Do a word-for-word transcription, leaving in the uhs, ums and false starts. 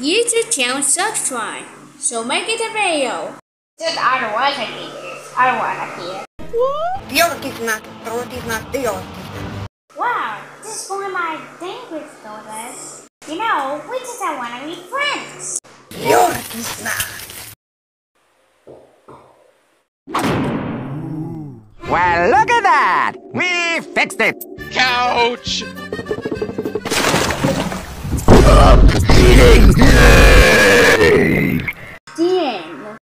YouTube channel subscribe. So make it a video. Just I don't want to hear this. I don't want to hear. Wow, this is one of my dangerous daughters. You know, we just don't want to be friends. Well, look at that! We fixed it! Couch! Eating!